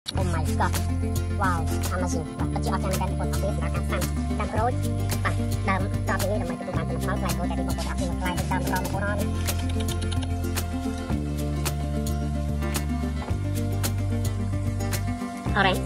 Oh my god wow amazing បាទជាអស្ចារ្យមែនទែនបងប្អូនអរគុណសម្រាប់ការតាមក្រូចបាទដើមតបពីនេះដើម្បីទទួលបានផលផ្លែក្រូចតែបងប្អូនអរគុណផ្លែទៅតាមរំបងប្អូនអរគុណ Orange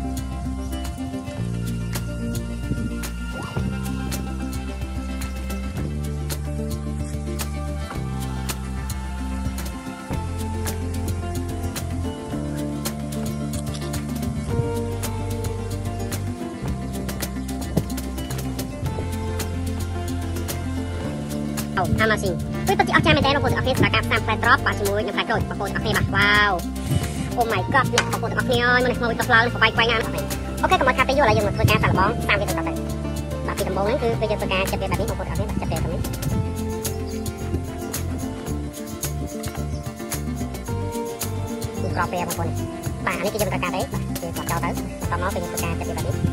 Oh, amazing ពេលពិតជាអស្ចារ្យមែនទែនបងប្អូនទាំងអស់គ្នាសម្រាប់ការផ្សាំផ្លែត្រប់បាទជាមួយនឹងផ្លែក្រូចបងប្អូនទាំងអស់គ្នាបាទ wow Oh my god អ្នកបងប្អូនទាំងអស់គ្នាអើយមកនេះមកទៅផ្លើបបាយខ្វាយណាស់អូខេកុំឲ្យខាតពេលយូរឥឡូវយើងមកធ្វើការសាកល្បងតាមវាទៅបាទពីដំបូងហ្នឹងគឺពេលយើងធ្វើការចាត់វាបែបនេះបងប្អូនទាំងអស់គ្នាចាត់វាបែបនេះគឺក្របពេលបងប្អូនបាទអានេះគឺយើងត្រូវការទេបាទគឺគាត់ចោលទៅបន្តមកពេលយើងធ្វើការចាត់វាបែបនេះ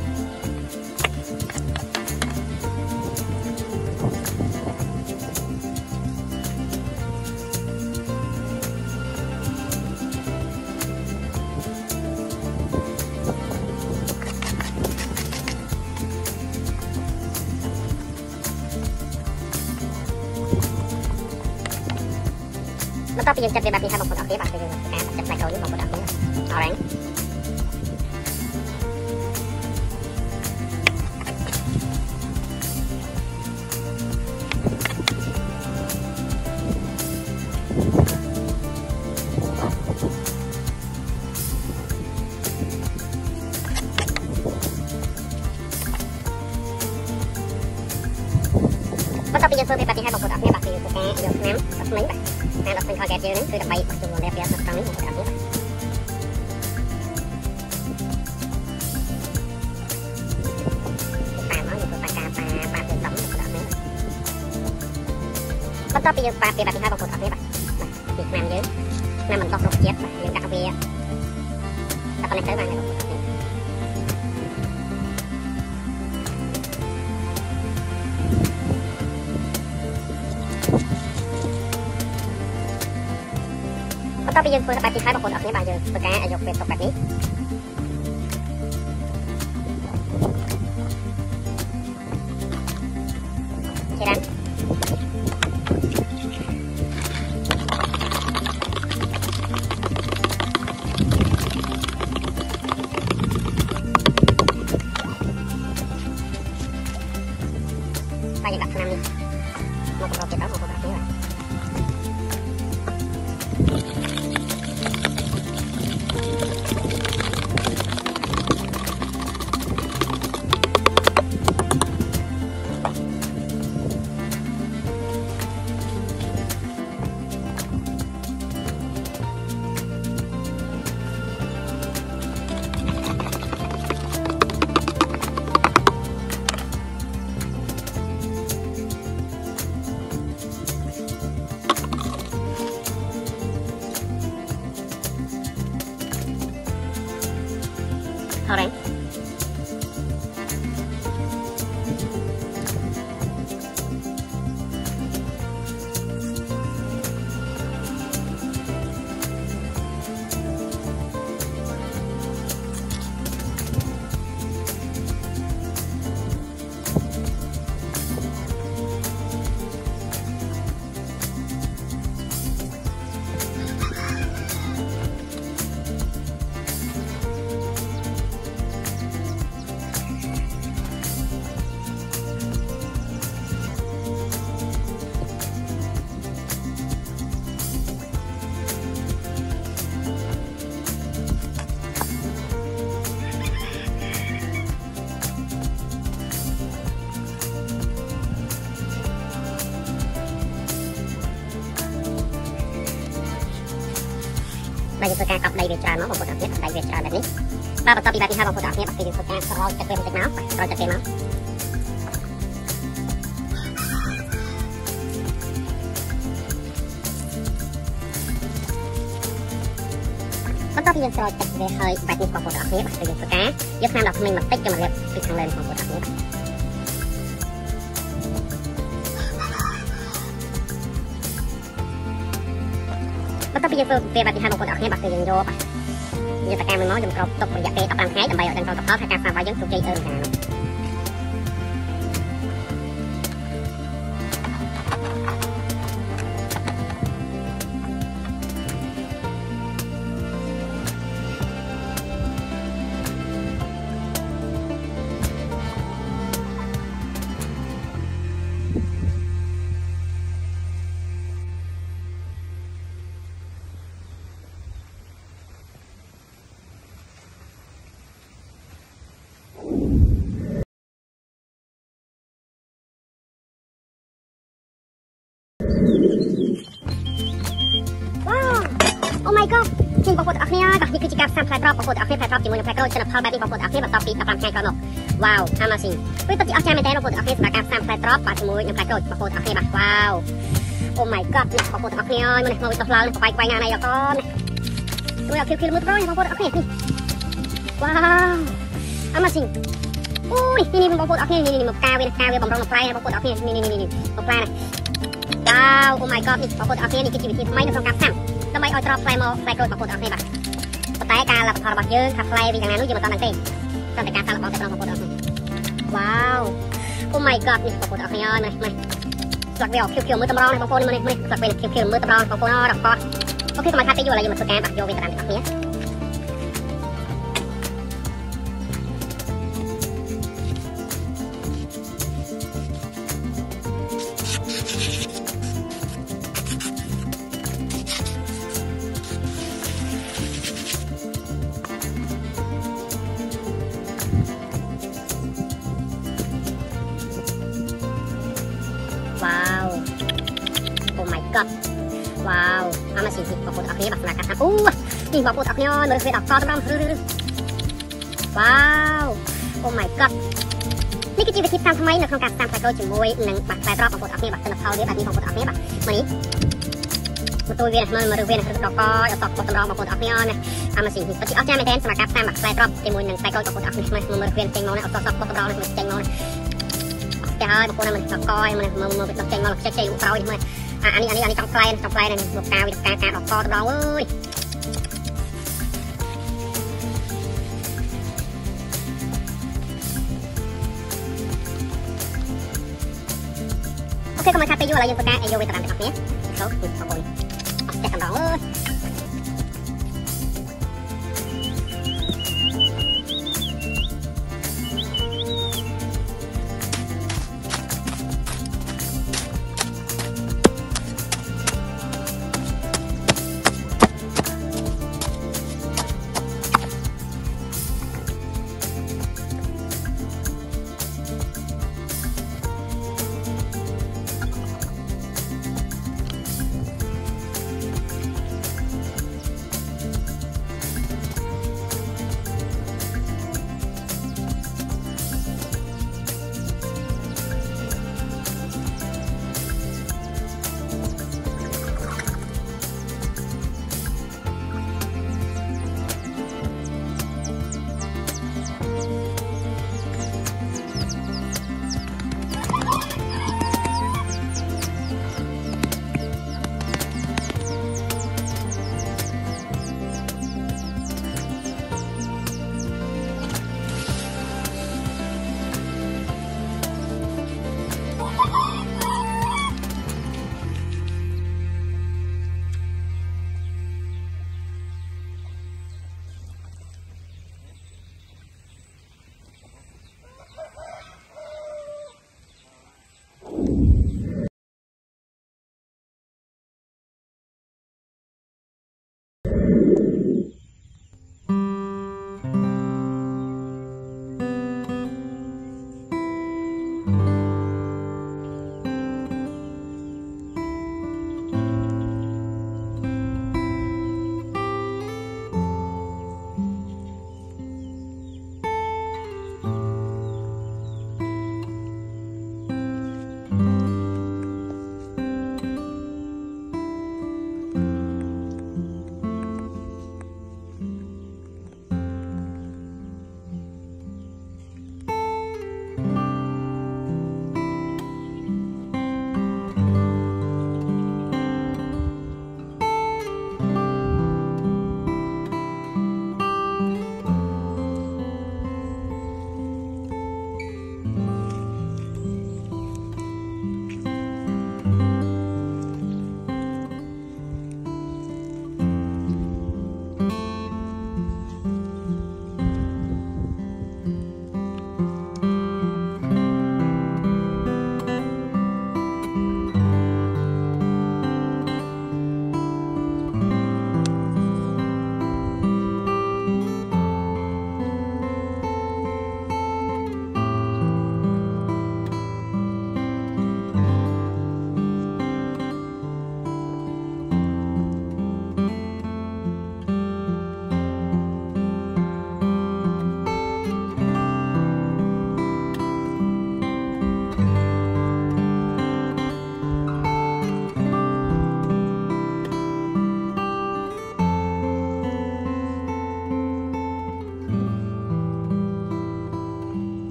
បន្ទាប់ពីយើងចាត់វាបែបនេះហើយបងប្អូនអរគុណបាទគឺយើងធ្វើការចាត់ផ្លែក្រូចនេះបងប្អូនអរគុណ Orange បន្ទាប់ពីយើងធ្វើវាបែបនេះហើយបងប្អូនអរគុណបាទគឺយើងធ្វើការយកឆ្នាំដល់ស្មិញបាទតាមដល់ស្មិញខលកែបយើងហ្នឹងគឺដើម្បីបោះជុំនៅពេលនៅត្រង់នេះបងប្អូនអរគុណបាទតាមមកយើងធ្វើការប៉ាយើងដំបងប្អូនអរគុណបន្ទាប់ពីយើងប៉ាវាបែបនេះហើយបងប្អូនអរគុណបាទពីឆ្នាំយើងឆ្នាំបន្តរុកជាតិបាទយើងដាក់វាតែប៉ុណ្ណេះទៅបានហើយបងប្អូនអរគុណបន្ទាប់ពីយើងធ្វើបែបនេះហើយបងប្អូនអរគុណបាទយើងធ្វើការយកពេលទុកបែបនេះជាដែរបាទយើងដាក់ឆ្នាំនេះមកប្រកបទៀតដល់បងប្អូនអរគុណបាទOrangeបាទយើងធ្វើការកប់ដីវាច្រើនមកបងប្អូនអរគុណដីវាច្រើនបែបនេះបាទបន្ទាប់ពីបែបនេះហើយបងប្អូនអរគុណបាទគឺយើងធ្វើការស្រោចទឹកវាបន្តិចមកស្រោចទឹកវាមកបន្ទាប់ពីយើងស្រោចទឹកវាហើយបែបនេះបងប្អូនអរគុណបាទគឺយើងធ្វើការយកឆ្នាំដល់ក្មេងបន្តិចយកមកលាបពីខាងលើបងប្អូនអរគុណបន្ទាប់ពីយើងធ្វើពេលបែបនេះហើយបងប្អូនអរគុណបាទគឺយើងយកបាទ giờ tất cả mình nói dùng cầu tục mình dạy về tập làm hái tầm bày ở đằng sau tập hết hai ca vào dân tụi chơi ơn hàng Oh my god นี่បងប្អូនទាំងអស់គ្នាបាទនេះគឺជាការផ្សាយផ្លែត្រប់បងប្អូនទាំងអស់គ្នាផ្លែត្រប់ជាមួយនឹងផ្លែក្រូចចិនផលបែបនេះបងប្អូនទាំងអស់គ្នាបន្តពី15ថ្ងៃក្រោយមកវ៉ាវ Amazing វាពិតជាអស្ចារ្យមែនទែនបងប្អូនទាំងអស់គ្នាសម្រាប់ការផ្សាយផ្លែត្រប់បាទជាមួយនឹងផ្លែក្រូចបងប្អូនទាំងអស់គ្នាបាទវ៉ាវ Oh my god នេះបងប្អូនទាំងអស់គ្នាមើលនេះមកទៅឡើងទៅបាយណាណៃអកនមើលខៀវៗមើលទៅបងប្អូនទាំងអស់គ្នានេះវ៉ាវ Amazing អូនេះបងប្អូនទាំងអស់គ្នានេះមកការវាបំរុងផ្លែបងប្អូនទាំងអស់គ្នានេះមកផ្លែណាវ៉ាវ Oh my god នេះបងប្អូនទាំងអស់គ្នានេះគឺជាវិធីថ្មីនៅក្នុងការផ្សាយដើម្បីឲ្យត្រប់ផ្លែមកផ្លែក្រូចបងប្អូនទាំងអស់គ្នាបាទប៉ុន្តែការលះបន្ធរបស់យើងថាផ្លែវាយ៉ាងណានោះយើងមិនដឹងទេតែការសាកល្បងតែបងប្អូនទាំងអស់គ្នាវ៉ាវ Oh my god នេះបងប្អូនទាំងអស់គ្នានេះស្លឹកវាខៀវៗមើលតម្រងនេះបងប្អូននេះស្លឹកវាខៀវៗមើលតម្រងបងប្អូនអរកតអូខេកុំឲ្យខាតពេកយូរឥឡូវយើងមកធ្វើការបាក់យកវាទៅតាមទាំងអស់គ្នាWow Oh my god Wow Amazing នេះបងប្អូនទាំងអស់គ្នាបាទសម្រាប់ការធ្វើអូនេះបងប្អូនទាំងអស់គ្នាមើលវាដល់កតម្រងWow Oh my god នេះគឺជាវិធីផ្សំថ្មីនៅក្នុងការផ្សំផ្លែក្រូចជាមួយនឹងបាក់ផ្លែត្រប់បងប្អូនទាំងអស់គ្នាបាទទិន្នផលវាបែបនេះបងប្អូនទាំងអស់គ្នាបាទមកនេះមកទួយវាមើលវារឹកដល់កអត់តបតម្រងបងប្អូនទាំងអស់គ្នាណា Amazing នេះពិតជាអស្ចារ្យមែនទែនសម្រាប់ការផ្សំបាក់ផ្លែត្រប់ជាមួយនឹងផ្លែក្រូចបងប្អូនទាំងអស់គ្នាមើលវាចេញមកណាអត់តបតម្រងនេះចេញមកណាចាហើយបងប្អូនមិនតកយមើលដល់ចេញមកខ្ចីក្រោយមើលអានេះចង់ផ្លែនេះមកការវាការដកកតម្រងអើយអូខេកុំឲ្យខាតពេកយូរឥឡូវយើងធ្វើការយកវាទៅតាមទាំងអស់គ្នាចូលបងប្អូនអត់ចេះតម្រងអើយ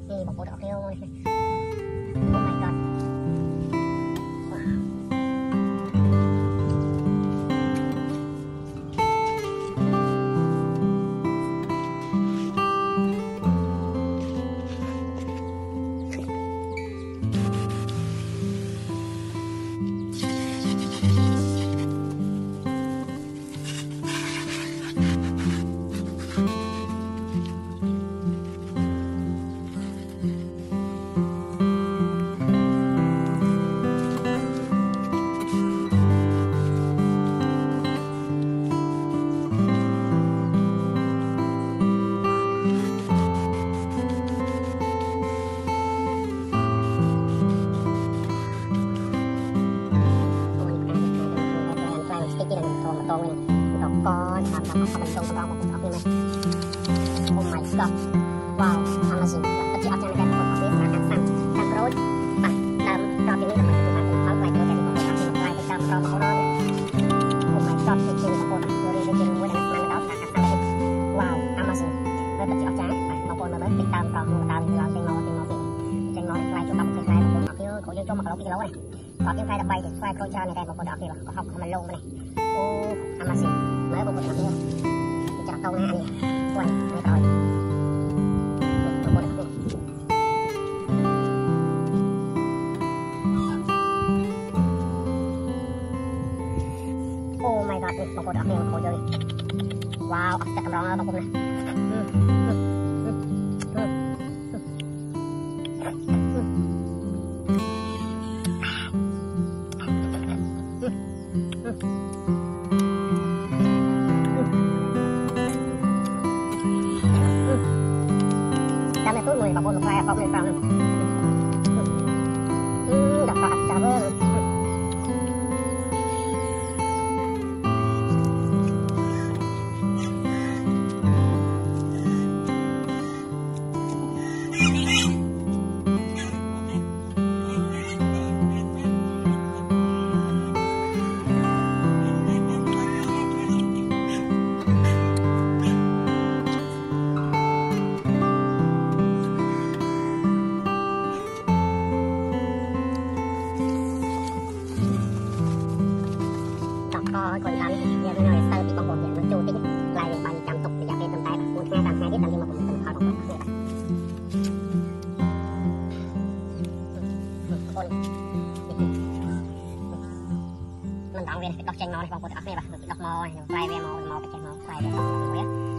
นี่บอกว่าออกเร็วเลยโอ้ my god ว้าวตรงเลยดอกก้อนทำเขาเป็นตรงกับเราของเราเลยโอ้ my god ว้าวทำมาสิปัจจุบันจะไม่ได้ผลออกฤทธิ์สารสั่งทำโรยปัดดำรอบนี้ทำไมถึงมันเขาไหลตัวแต่ที่ผมทำเป็นลายเป็นดำรอมาเขารอเลยโอ้ my god จริงๆบางคนดูเรียนจริงๆด้วยแต่มันแล้วสารสั่งเลยว้าวทำมาสิโดยปัจจุบันจะบางคนมาเมื่อติดตามรอมาตามเราเจงนอคล้ายจุดกับคล้ายบางคนออกที่เขายังจมมาเขาปีแล้วเลยขอเพียงใครดับใบเด็กคล้ายโปรเจอร์ในแต่บางคนออกที่ว่าเขามันลงไปเลยโอ้ทำมาสิเมื่อบางคนออกที่จะตรงนะอันนี้วันไม่ต่อยบางคนออกที่โอ้ my god บางคนออกที่มันโคเยอะว้าวออกจากกำลังแล้วบางคนนะจำในตู้มือบางคนแปลเขาไม่ฟังดับปากจับเบอร์คนทำเยอะไปหน่อยเซอร์ปีบางคนเนี่ยมันจูติ้งลายบันจำตกอยากเป็นจำตายแบบมูลค่าตามแค่ที่ตามที่มาผมเป็นเขาของคนคนมันต้องเรียนดอกแจงนอนบางคนออกนี่แบบดอกมอลายเวียมอลไปแจงมอลายเวียมอล